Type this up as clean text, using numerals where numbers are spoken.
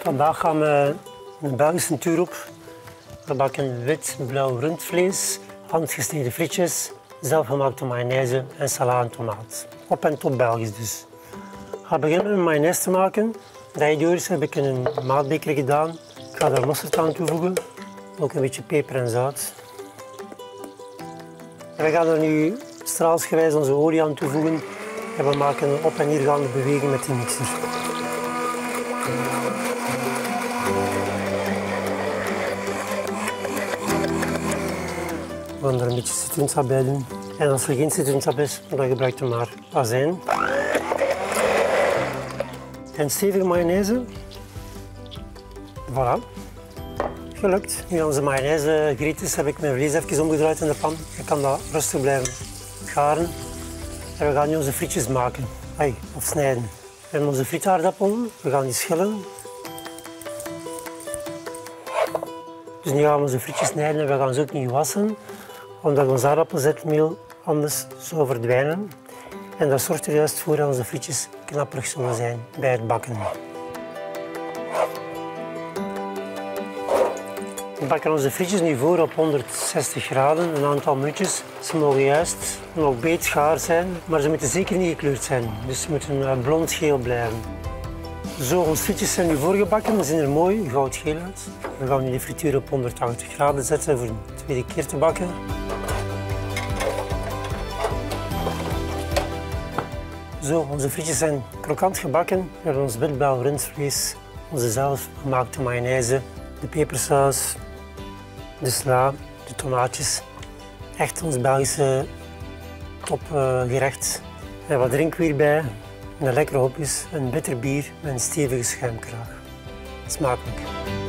Vandaag gaan we een Belgische tour op. We bakken wit-blauw rundvlees, handgesneden frietjes, zelfgemaakte mayonaise en salade en tomaat. Op en top Belgisch dus. Ik ga beginnen met mayonaise te maken. Daardoor heb ik in een maatbeker gedaan. Ik ga daar mosterd aan toevoegen, ook een beetje peper en zout. En we gaan er nu straalsgewijs onze olie aan toevoegen en we maken een op- en neergaande beweging met de mixer. We gaan er een beetje citroensap bij doen. En als er geen citroensap is, dan gebruik je maar azijn. En stevige mayonaise. Voilà. Gelukt. Nu onze mayonaise griet is, heb ik mijn vlees even omgedraaid in de pan. Je kan dat rustig blijven garen. En we gaan nu onze frietjes maken. Of snijden. We hebben onze frietaardappelen. We gaan die schillen. Dus nu gaan we onze frietjes snijden en we gaan ze ook niet wassen. Omdat ons aardappelzetmeel anders zou verdwijnen. En dat zorgt er juist voor dat onze frietjes knapperig zullen zijn bij het bakken. We bakken onze frietjes nu voor op 160 graden, een aantal minuutjes. Ze mogen juist nog beet gaar zijn, maar ze moeten zeker niet gekleurd zijn. Dus ze moeten blond-geel blijven. Zo, onze frietjes zijn nu voorgebakken, ze zien er mooi goudgeel uit. We gaan nu de frituur op 180 graden zetten voor de tweede keer te bakken. Zo, onze frietjes zijn krokant gebakken. We hebben ons wit-blauw rundvlees, onze zelfgemaakte mayonaise, de pepersaus, de sla, de tomaatjes. Echt ons Belgische topgerecht. En wat drinken we hierbij? Een lekkere hopjes, een bitter bier met een stevige schuimkraag. Smakelijk.